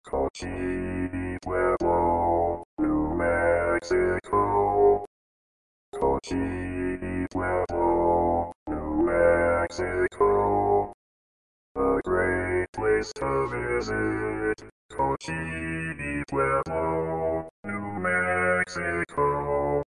Cochiti Pueblo, New Mexico. Cochiti Pueblo, New Mexico. A great place to visit. Cochiti Pueblo, New Mexico.